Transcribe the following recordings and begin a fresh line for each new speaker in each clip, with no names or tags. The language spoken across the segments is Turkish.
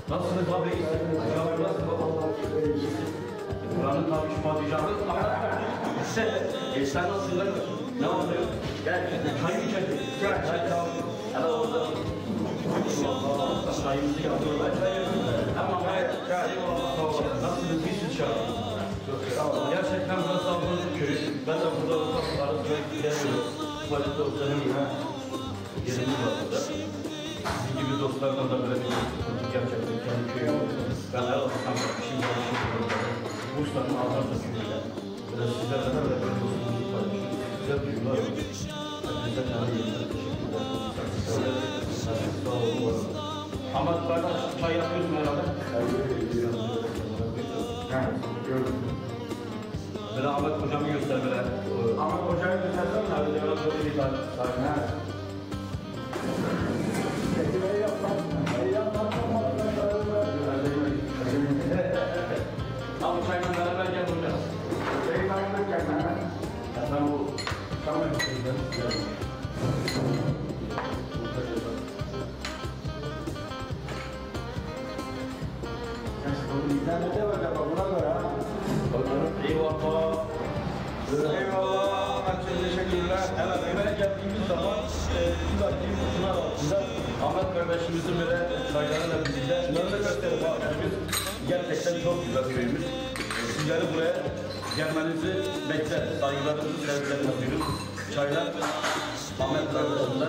Nasılsınız abi? Hocam nasıl? Buranın tabii şu padişahı. Sen nasılsın? Ne oluyor? Gel. Çay mı içelim? Gel. Çay tamam. Hele orada. Çayımızı yapıyorlar. Tamam. Gel. Nasılsınız? İyisiniz şu an. Gerçekten burası Avrupa köyü. Ben de burada arada geliyorum. Tuvalette oturuyorum. Yerimiz var burada. Sizin gibi dostlarla da böyle bir sıkıntı gerçekten kendi köyüm. Ben her zaman şimdi Bursa'nın Altar'da köyüyle. Böyle sizlerle de böyle dostluğumuzu paylaşıyoruz. Güzel duygular var. Hepinize kendi yerine teşekkürler. Sağ olun. Ama kardeş çay yapıyorsun herhalde. Böyle Ahmet hocamı göster böyle. Ahmet hocayı göstersen mi? Hadi biraz böyle bir tane. Abi çayla beraber gel buraya. Çayı takip et kendine. Ben bu tam yapayım.
İnternete bak ama buna göre ha.
Eyvallah.
Eyvallah. Çok teşekkürler.
Evet, eve geldiğimiz zaman buradaki pınar altında Ahmet kardeşimizin böyle çaylarıyla birlikte şunları da gösterip biz gerçekten çok güzel köyümüz. Sizleri buraya gelmenizi bekleriz. Saygılarımızı, sevgilerimizi duyuyoruz. Çaylar Ahmet kardeşimizden.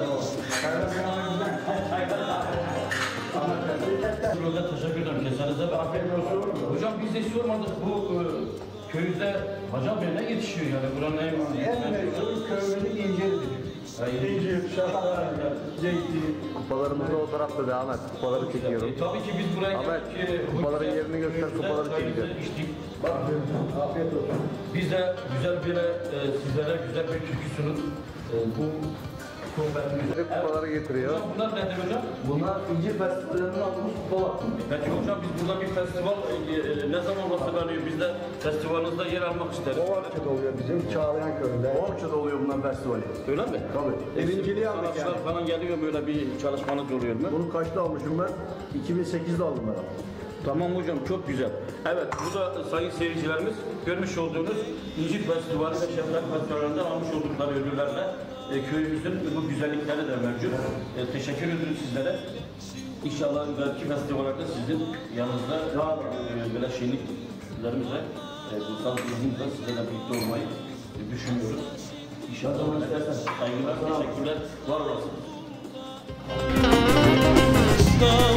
Burada teşekkür ederim. Kesenize ve aferin olsun. Hocam biz de sormadık bu köyde Hacı Bey ne yetişiyor yani buranın en
meşhur köylülük incirdir. İncir, şahar, zeytin.
Kupalarımız da o tarafta devam et. Kupaları çekiyorum.
Tabii ki biz buraya
Ahmet, kupaların yerini göster, kupaları çekeceğim.
Afiyet olsun.
Biz de güzel bir sizlere güzel bir türkü sunup bu sohbetimizi.
Kupaları getiriyor.
Hocam bunlar nedir hocam?
Bunlar İncir Festivali'nin aldığımız kupalar.
Peki hocam biz burada bir festival ne zaman hazırlanıyor? Biz de festivalinizde yer almak isteriz.
Ovakçı'da oluyor bizim Çağlayan köyünde.
Ovakçı'da oluyor bunlar festivali.
Öyle mi?
Tabii. Birinciliği aldık
Sanatçılar
yani.
falan geliyor böyle bir çalışmanız oluyor mu?
Bunu kaçta almışım ben? 2008'de aldım ben.
Tamam hocam çok güzel. Evet bu da sayın seyircilerimiz görmüş olduğunuz İncir Festivali ve Şefkat Festivali'nde almış oldukları ödüllerle köyümüzün bu güzellikleri de mevcut. Teşekkür ediyoruz sizlere. İnşallah belki festivallerde sizin yanınızda daha böyle şenliklerimizle bu sanatçılarımızla sizlerle birlikte olmayı düşünüyoruz. İnşallah zaman isterseniz saygılar, teşekkürler, var olasınız.